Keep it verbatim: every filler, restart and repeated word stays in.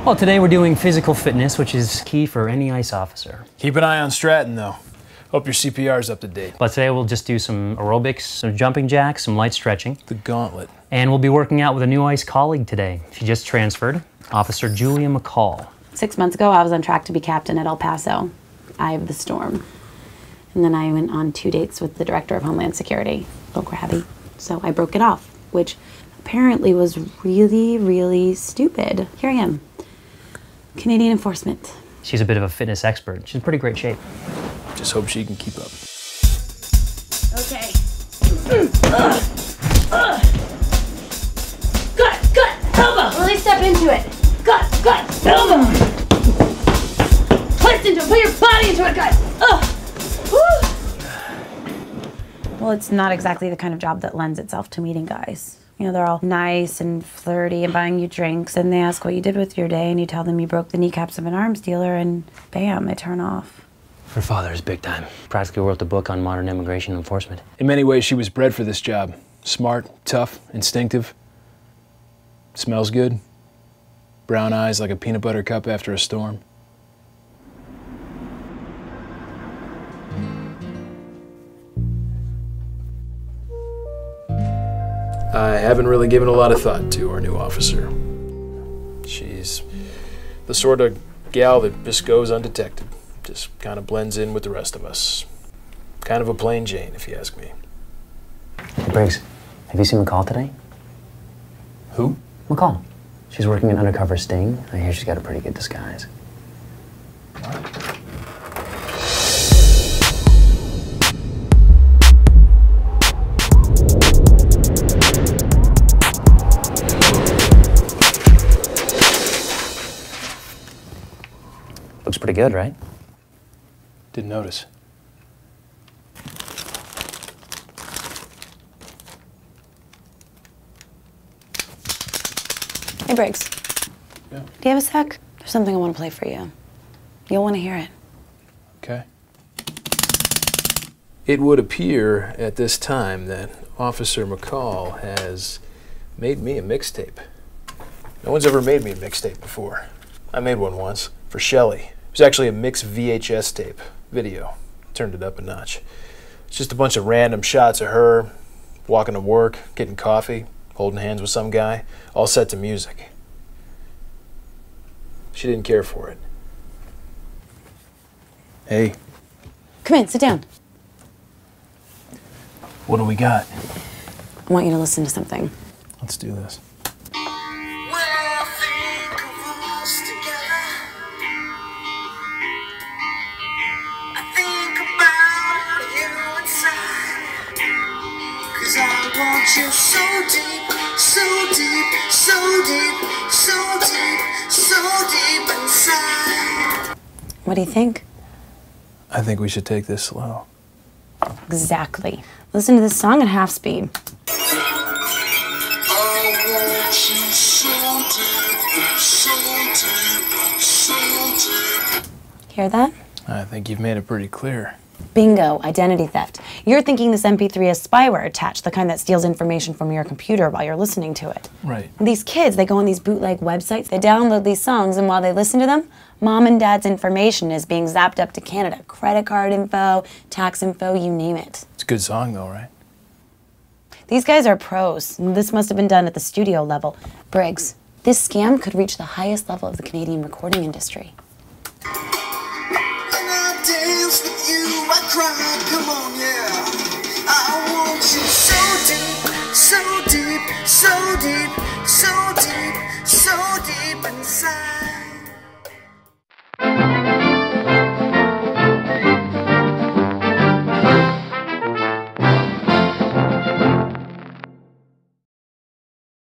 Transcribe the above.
Well, today we're doing physical fitness, which is key for any ICE officer. Keep an eye on Stratton, though. Hope your C P R is up to date. But today we'll just do some aerobics, some jumping jacks, some light stretching. The gauntlet. And we'll be working out with a new ICE colleague today. She just transferred, Officer Julia McCall. Six months ago, I was on track to be captain at El Paso, Eye of the Storm. And then I went on two dates with the Director of Homeland Security, Bill Grabby. So I broke it off, which apparently was really, really stupid. Here I am, Canadian enforcement. She's a bit of a fitness expert. She's in pretty great shape. Just hope she can keep up. Okay. Ugh. Ugh. Gut, gut, elbow. Really step into it. Gut, gut, elbow. Twist into it. Put your body into it, gut. Ugh. Woo. Well, it's not exactly the kind of job that lends itself to meeting guys. You know, they're all nice and flirty and buying you drinks, and they ask what you did with your day, and you tell them you broke the kneecaps of an arms dealer, and bam, they turn off. Her father is big time. Practically wrote the book on modern immigration enforcement. In many ways, she was bred for this job. Smart, tough, instinctive. Smells good. Brown eyes like a peanut butter cup after a storm. I haven't really given a lot of thought to our new officer. She's the sort of gal that just goes undetected. Just kind of blends in with the rest of us. Kind of a plain Jane, if you ask me. Hey, Briggs, have you seen McCall today? Who? McCall. She's working an undercover sting. I hear she's got a pretty good disguise. What? Looks pretty good, right? Didn't notice. Hey, Briggs. Yeah. Do you have a sec? There's something I want to play for you. You'll want to hear it. Okay. It would appear at this time that Officer McCall has made me a mixtape. No one's ever made me a mixtape before. I made one once for Shelley. It was actually a mixed V H S tape, video. Turned it up a notch. It's just a bunch of random shots of her walking to work, getting coffee, holding hands with some guy, all set to music. She didn't care for it. Hey. Come in, sit down. What do we got? I want you to listen to something. Let's do this. I want you so deep, so deep, so deep, so deep, so deep inside. What do you think? I think we should take this slow. Exactly. Listen to this song at half speed. I want you so deep, so deep, so deep. Hear that? I think you've made it pretty clear. Bingo, identity theft. You're thinking this M P three has spyware attached, the kind that steals information from your computer while you're listening to it. Right. These kids, they go on these bootleg websites, they download these songs, and while they listen to them, mom and dad's information is being zapped up to Canada. Credit card info, tax info, you name it. It's a good song though, right? These guys are pros. This must have been done at the studio level. Briggs, this scam could reach the highest level of the Canadian recording industry. Dance with you, I cry, come on, yeah. I want you so deep, so deep, so deep, so deep, so deep inside.